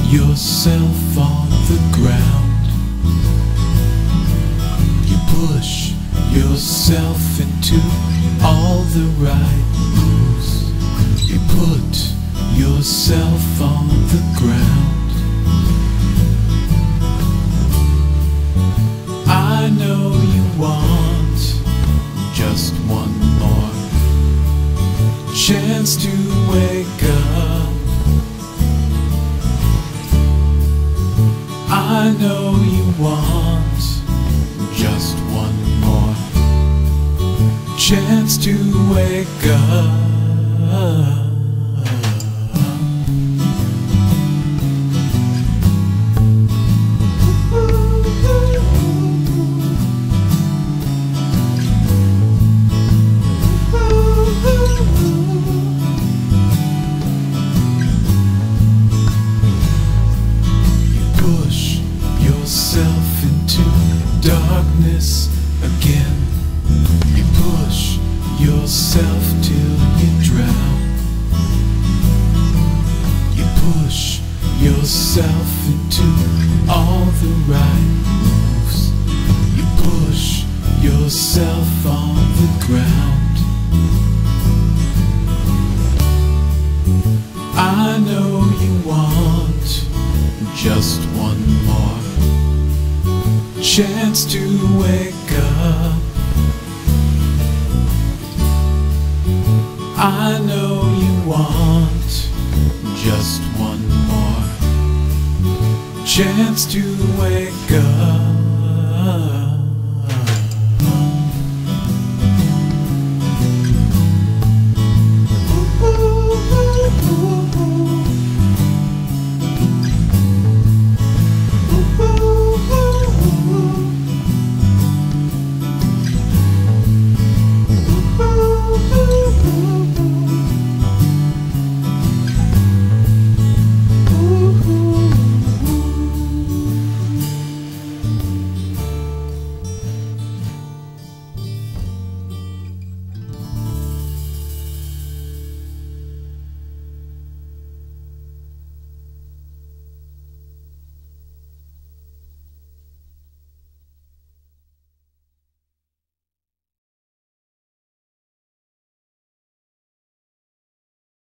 yourself on the ground. You push yourself into all the right moves. You put yourself on the ground. I know you want just one more chance to wake up. I know you want just one more chance to wake up. Push yourself into darkness again. You push yourself till you drown. You push yourself into all the right moves. You push yourself on the ground. I know you want just one more chance to wake up. I know you want just one more chance to wake up.